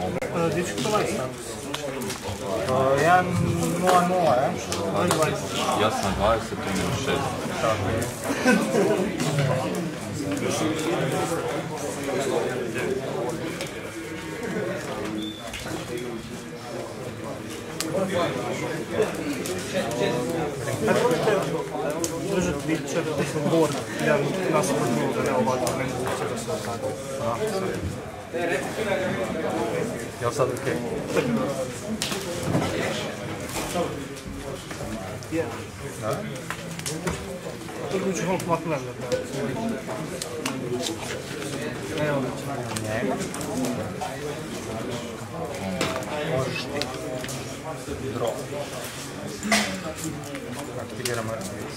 Gdje ću to ovaj status? 1.00, ja? Ja sam 20, imam 6. Tako je. Kad možete držati biće, bor, jedan nasuprot da ne ovako, ne mogu da se tako. Jel sad okej? Je. Da? To ću koliko maknem da tako. Evo da će njega. Možeš ti. Draw. Aktiviram RTX.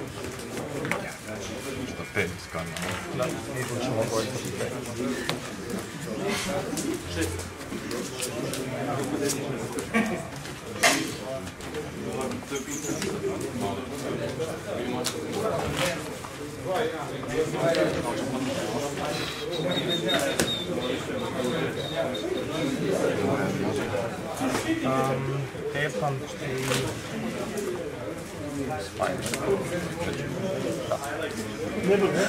Što 5 skanja? Da, izvučemo gojiti 5. Tepam i Spider. Ne bude.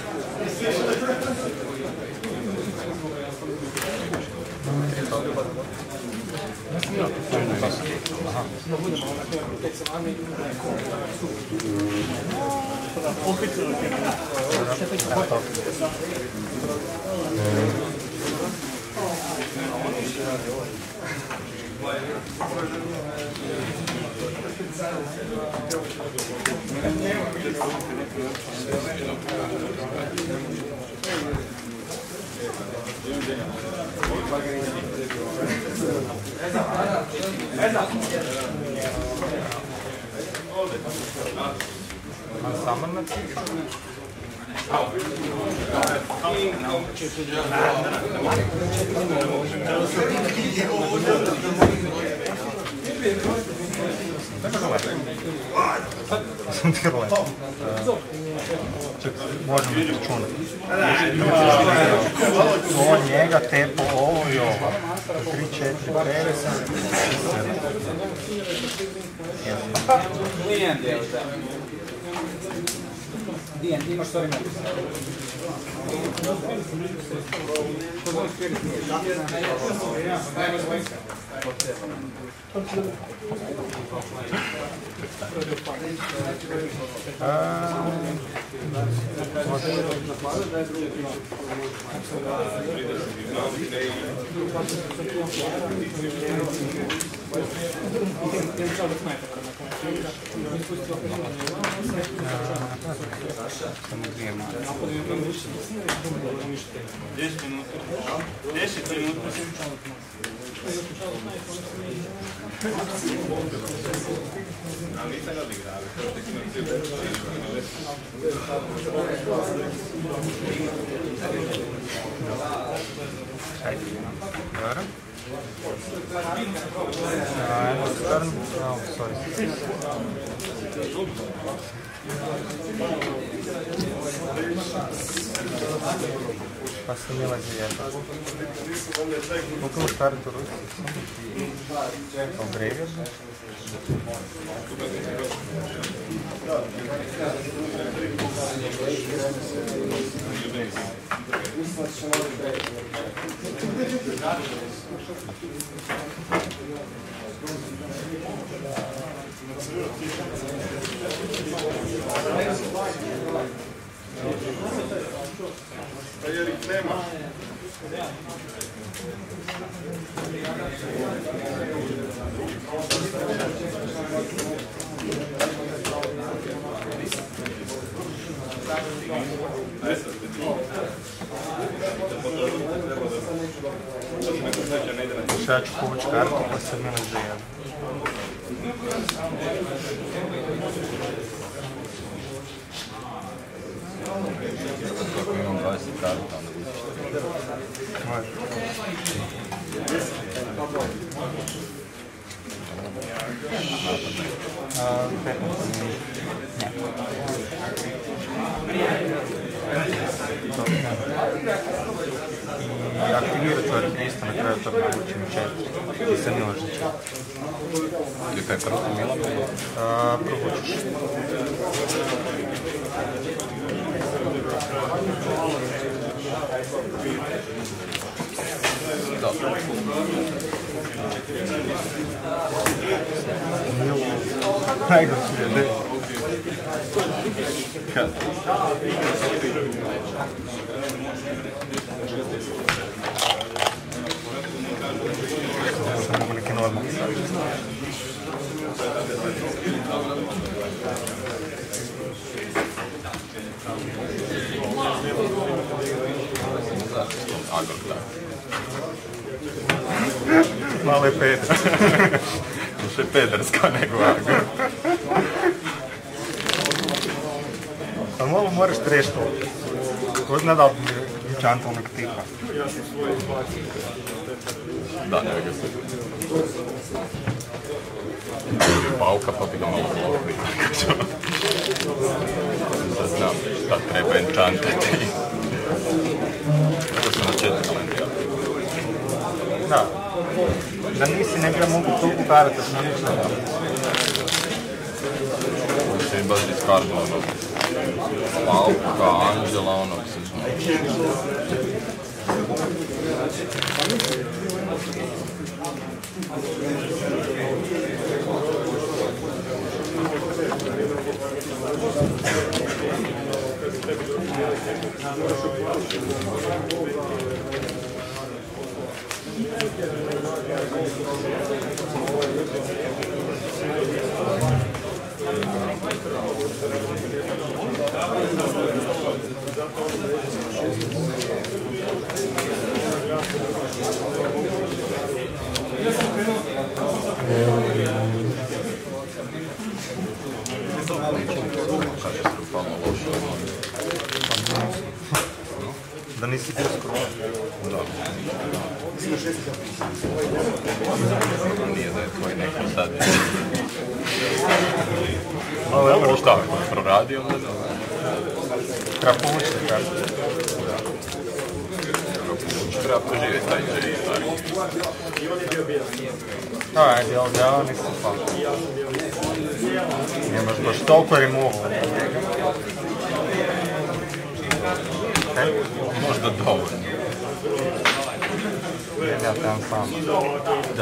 Samar na cilj? Sam ti grle. Čekaj, možemo računati. Ovo njega, tepo, ovo i ovo. 3, 4, 5, 7. Dijan, ti imaš stvari na Samo 2 manje. 10 minuta. 10 minuta. Dobro. Turn. Oh, sorry. Pa se ne lazi jedno. Koliko imaš kartu Rusije? Obrevijer? Ja ću povući kartu pa se ne lazi jedno. Kako imam 20 karta, onda vidiš. Može. I aktivirati isto na kraju toga navučim 4 i sa Milošića. I kaj prvo Mila bilo? Provučiš. Dobro. Najgorši je, ne? Kad? Sam mogu neki normalni sad. Agor, da. Malo je peder. Više pederska nego Agor. A malo moraš treško. Ko zna da li bi čantovnog tipa. Da, ne ga se. Pauka pa bi ga malo pokri. Da znam šta treba enchantati. Tako sam na 4 kalendira. Da. Da nisi ne bi ja mogu toliko karata što ništa da. Da se baš diskardu ono. Pauka, Anđela, onog se znam. Da nisi bio skoro. Da. Nije da je tvoj neki sad. Ovo je ovo Šta, ako je proradio, onda da. treba pomoći da kažem. Treba preživjeti taj džej, stari. Ajde, ovdje, ovo nisam pa. Nemaš baš toliko remova. Možda dovoljno. Ja trebam sam. Da.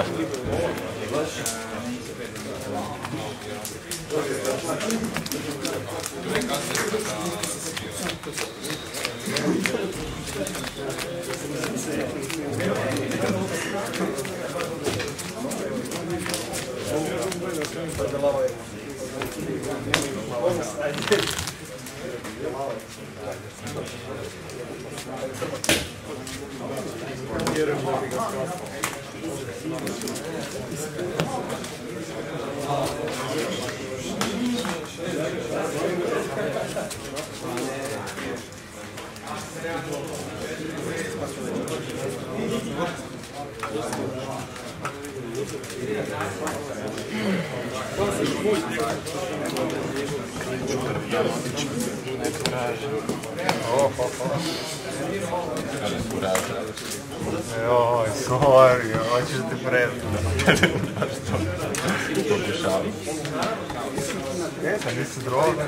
Joj, sorry, hoćeš da te predam. Pokušavam. Da nisi droga.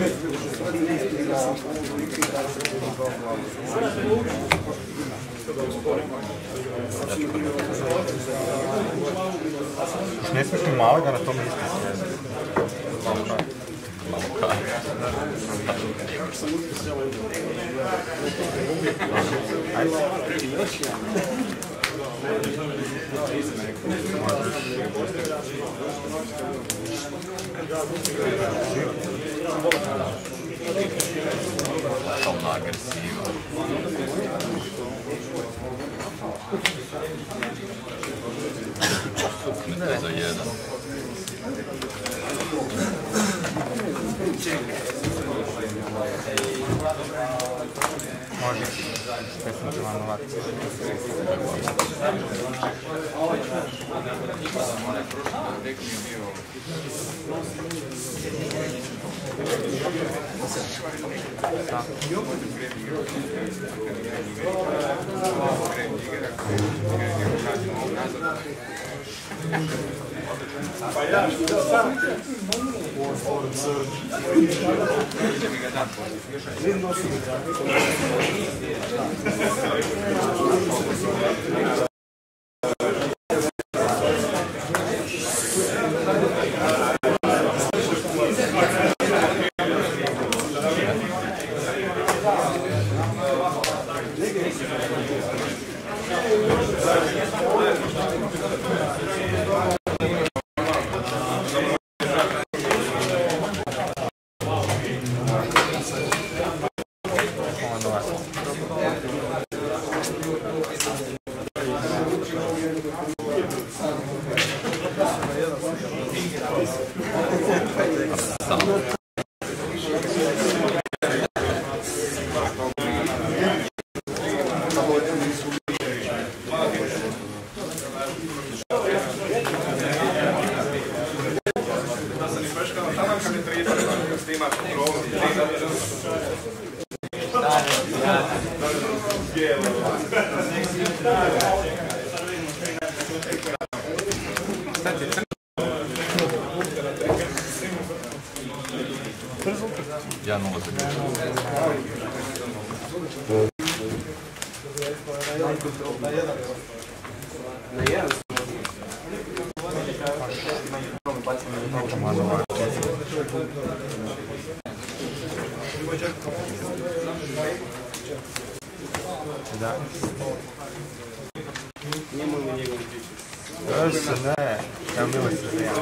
Ne smiješ mi malega na tom istu. Malo kaj. Totalna agresiva. Suknete za jedan. Možeš, pesam će vam novati. Ja 0. Da. Öyle ne? Yanmıyor size ya.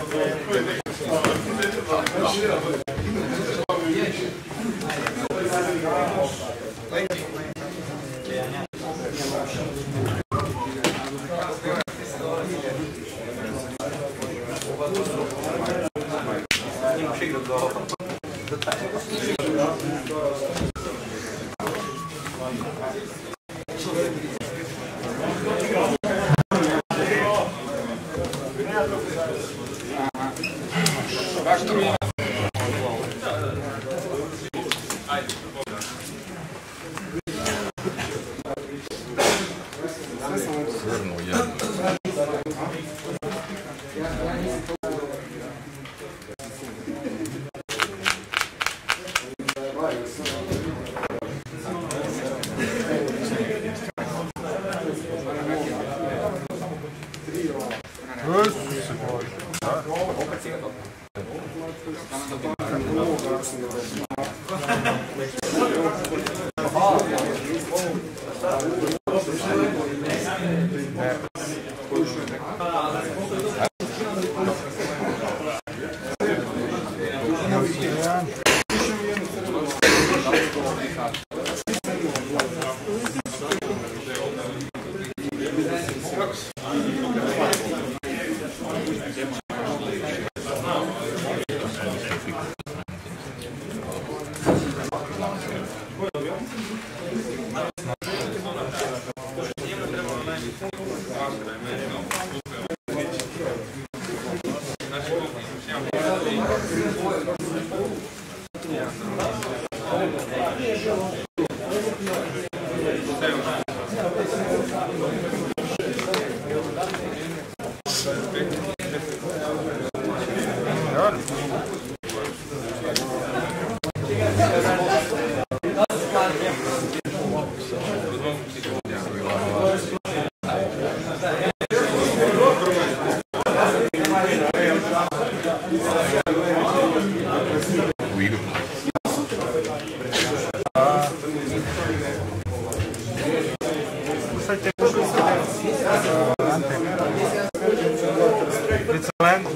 Switzerland,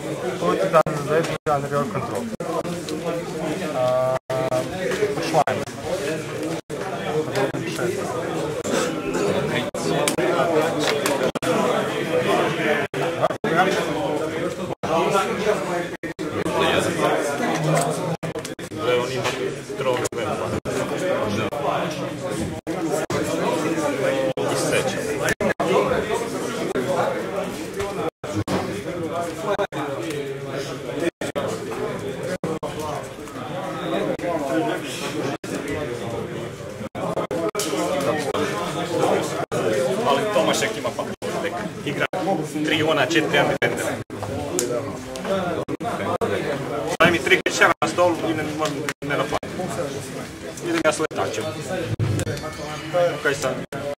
2009 under your control. Schwein. Ali Tomašek ima pa igra. 3 ona, 4 antitendere. Daj mi 3 ključeva na stolu i ne napadam. Idem ja s letačem. Kaj sad?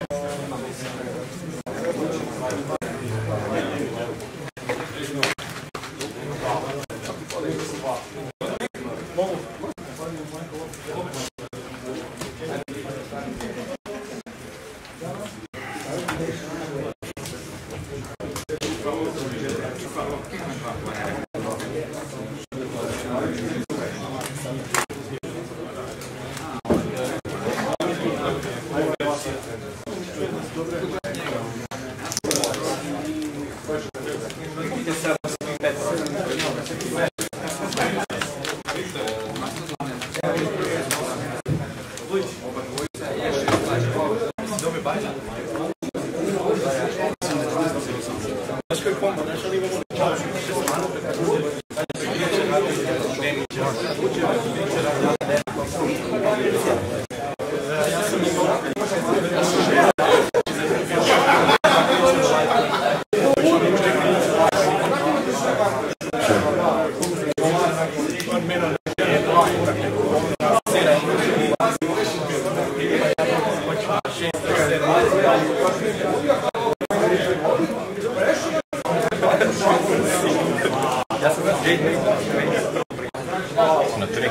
Na 3.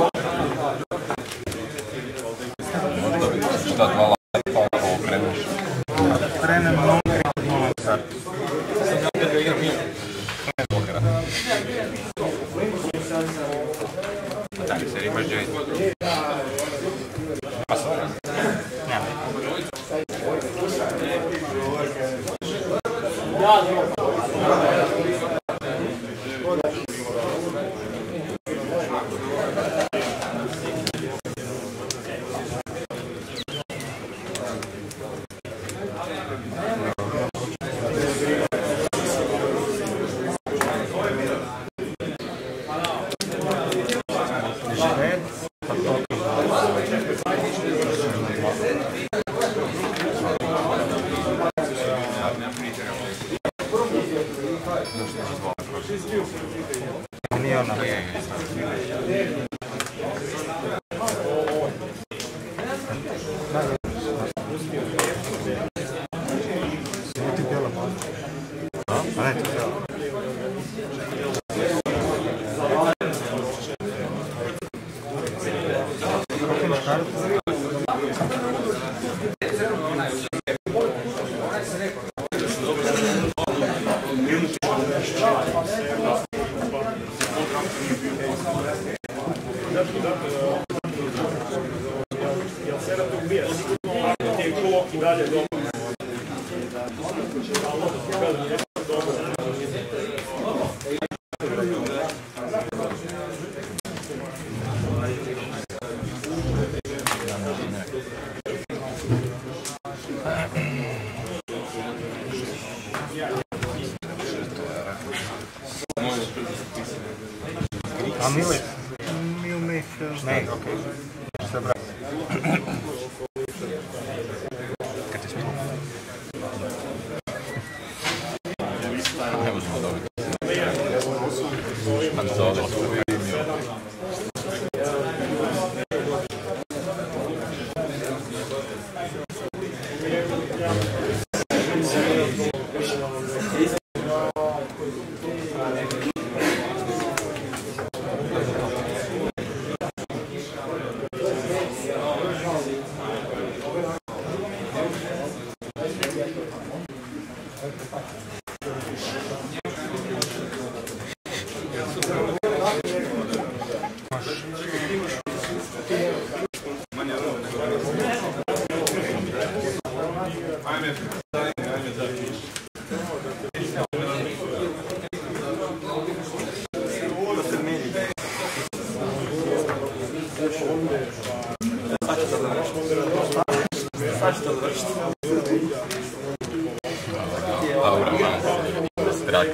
Možda šta 2 lata pa ovo kreneš. Krenem mnogo sad. Da li se imaš džej? Pa svoja? Nema. Nije ona. Ti bijela malo. A ne, ti bijela. Kako imaš kartu? A Milej? Milnih, Ne, okej. Sve brate. Kad ti smije? Ne možemo dobiti. Manzoli su primio. Laura Mann, strah.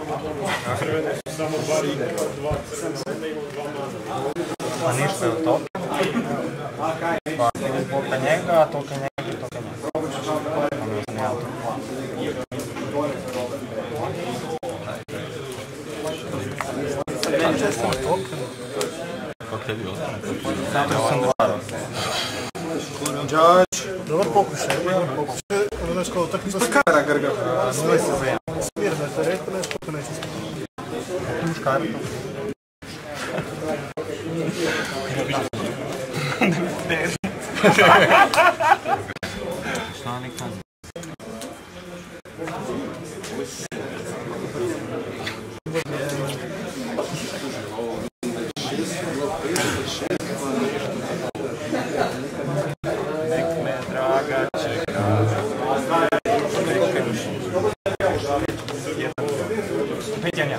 A ništa je to? Pa toliko njega, toliko njega i toliko njega. često na token. Kako tebi ostane? Dobar pokušaj, ono znaš kao utakmica Kara grga. smirno je to rekao, nešto to neće smirno. Muškari. Šta nikad? Nek me draga čeka. Petjanja.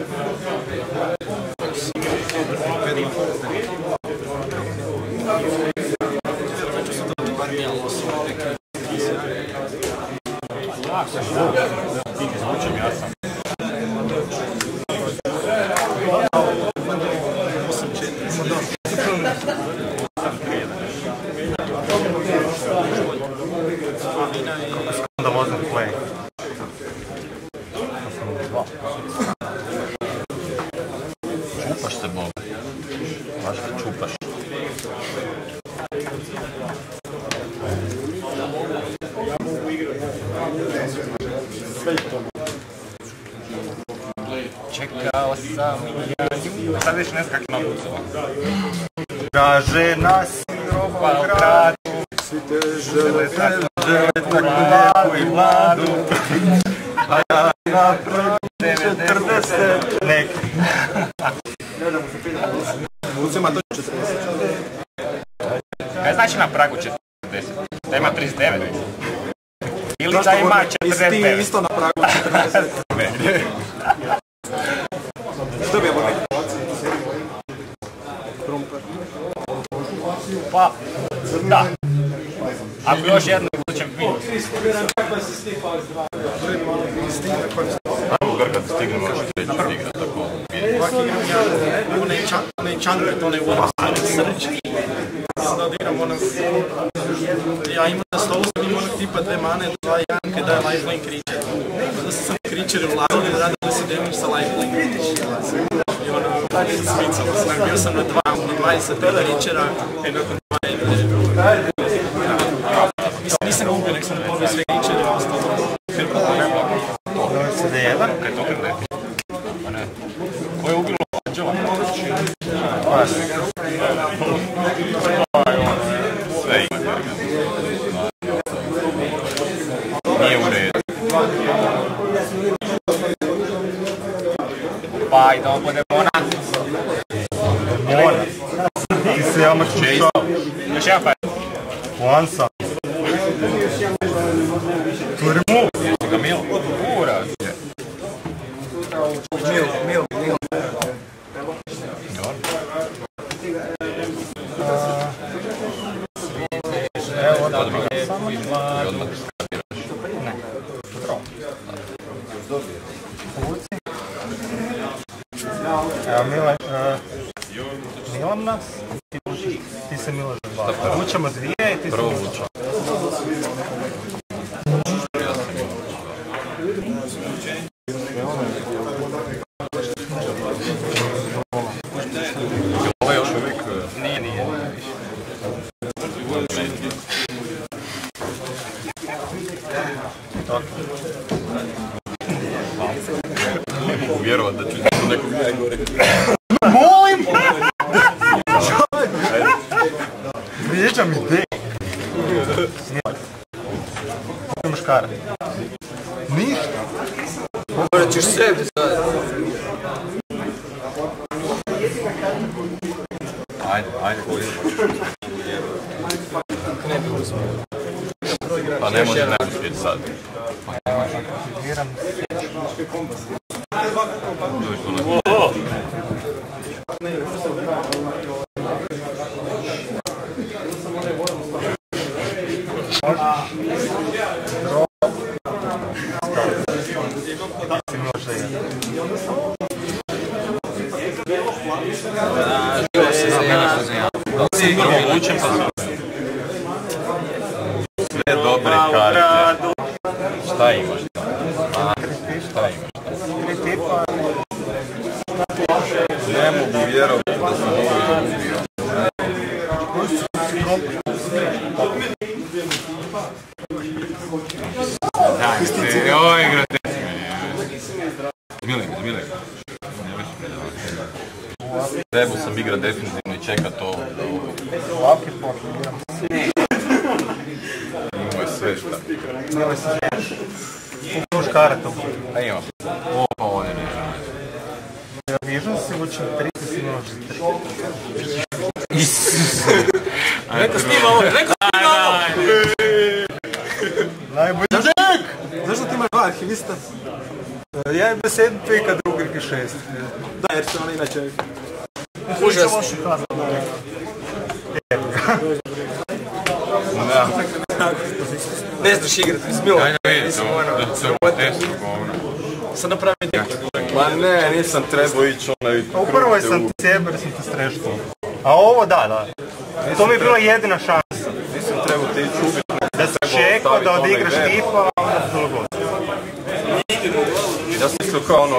Zvučem ja sam. Onda vozim play. Čupaš se, Bob. Baš te čupaš. Čekao sam ja nju. Sad već ne znam kako nabucova. Kaže nas Pa u gradu. svi te žele tako lijepu i mladu. A ja napravim 40 nek. Lucima to 40. Kaj znači na pragu 40? Da ima 39? Ili da ima 49? Isto na pragu 40. Što bi je bolje? Pa, da. Ako još jedno ćem vidjeti. Ajmo Grga da stignemo još treću igra, tako. Onaj čanker, onaj ulaz, srčki. Da odigram onog... Ja imam na stolu, sam imam onog tipa 2 mane, 2 janke, da je lifeline creature. Da sam creature ulazili, radili se damage sa lifeline. I ono, smicalo sam. Bio sam na 20 creature-a, i nakon 2 je... Mislim, nisam ga ubio, nek sam pobio sve creature-e, i ostalo. Zove se D1? Kaj to krde? Pa ne. Ko je ubilo Anđela? Sve ima Grga. Nije u redu. Pa i da on bude Mona. Mona. Ti se jamaš čušao. Još jedan pa je. Lansa. Turmu. Jesi ga mil? Ura. Mil. Evo odmah. I odmah ti skapiraš. Evo Milan nas, ti se Miloš dva. Vučemo 2 i ti se Prvo Miloš. vuča. Ovo je još uvijek... Nije. Ne mogu vjerovat da ću do nekog najgore. Molim! Vrijeđa mi dek. Imaš kare. Ništa. Morat ćeš sebi sad. Ajde. Pa ne može uspjeti sad. Aktiviram. Prvo vučem pa sve dobre karte. Šta imaš tamo? Šta imaš tamo? Nema Joj, gratec mi. Zmilej. Trebao sam igrat definitivno i čekat to. Laki pošli. Imao je sve šta. Nemoj se žiješ. Kupuš karatu. A imam. Opa, ovdje ne. Ja vižem si učin 30 imao 40. Neka snima ovo, Najbolji. Znaš da ti imaš dva arhivista? Ja imam 7 pika, drugi 6. Da, jer se ona inače... Užasno. Ne znaš igrat, izmilo. Ajde vidi, to je testo govno. Sad napravim dio. Ma ne, nisam trebao ići onaj... U prvoj sam ti sjebao jer sam te streštao. A ovo da. To mi je bila jedina šansa. Nisam trebao te ići ubiti. Da si čekao da odigraš tipa, a onda se bilo gotovo. Ja sam mislio kao ono,